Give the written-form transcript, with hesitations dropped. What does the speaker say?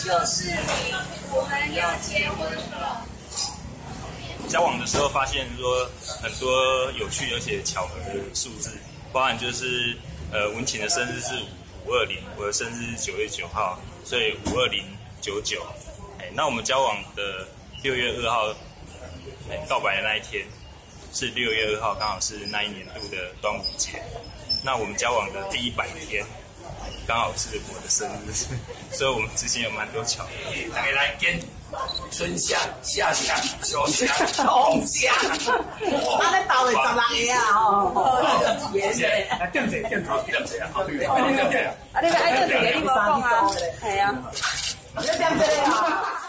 就是你，我们要结婚了。 交往的时候发现说很多有趣而且巧合的数字，包含就是文琴的生日是520，我的生日是9月9号，所以52099。那我们交往的6月2号，告白的那一天是6月2号，刚好是那一年度的端午节。那我们交往的第100天，刚好是我的生日，所以我们之间有蛮多巧合。 大家来跟春香、夏香、秋香、冬香。 啊，你斗嚟10人个啊，吼， 谢谢。点者点头点者啊，好对。啊， 你咪爱点者，你无讲啊，系啊，你点者啊。